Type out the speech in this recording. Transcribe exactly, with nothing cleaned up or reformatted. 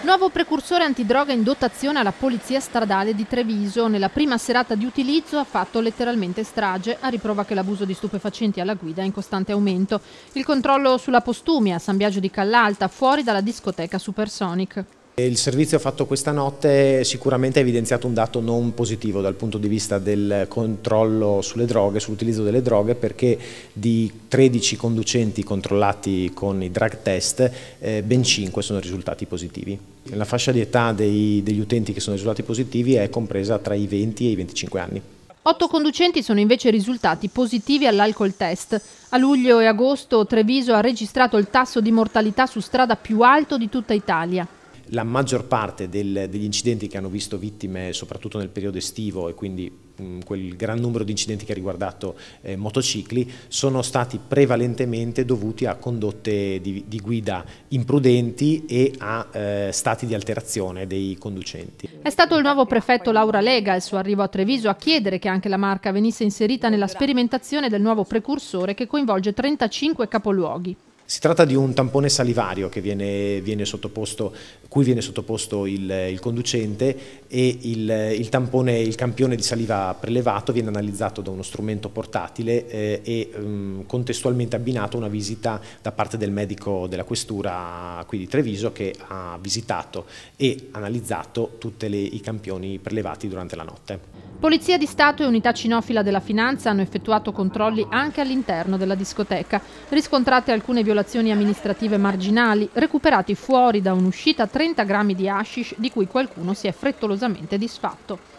Nuovo precursore antidroga in dotazione alla Polizia Stradale di Treviso. Nella prima serata di utilizzo ha fatto letteralmente strage, a riprova che l'abuso di stupefacenti alla guida è in costante aumento. Il controllo sulla Postumia, a San Biagio di Callalta, fuori dalla discoteca Supersonic. Il servizio fatto questa notte sicuramente ha evidenziato un dato non positivo dal punto di vista del controllo sulle droghe, sull'utilizzo delle droghe, perché di tredici conducenti controllati con i drug test, eh, ben cinque sono risultati positivi. La fascia di età dei, degli utenti che sono risultati positivi è compresa tra i venti e i venticinque anni. Otto conducenti sono invece risultati positivi all'alcol test. A luglio e agosto Treviso ha registrato il tasso di mortalità su strada più alto di tutta Italia. La maggior parte del, degli incidenti che hanno visto vittime soprattutto nel periodo estivo e quindi mh, quel gran numero di incidenti che ha riguardato eh, motocicli sono stati prevalentemente dovuti a condotte di, di guida imprudenti e a eh, stati di alterazione dei conducenti. È stato il nuovo prefetto Laura Lega, al suo arrivo a Treviso, a chiedere che anche la Marca venisse inserita nella sperimentazione del nuovo precursore che coinvolge trentacinque capoluoghi. Si tratta di un tampone salivario che viene, viene sottoposto, cui viene sottoposto il, il conducente e il, il tampone, il campione di saliva prelevato viene analizzato da uno strumento portatile eh, e um, contestualmente abbinato a una visita da parte del medico della questura qui di Treviso che ha visitato e analizzato tutti i campioni prelevati durante la notte. Polizia di Stato e unità cinofila della Finanza hanno effettuato controlli anche all'interno della discoteca. Riscontrate alcune violazioni amministrative marginali, recuperati fuori da un'uscita trenta grammi di hashish di cui qualcuno si è frettolosamente disfatto.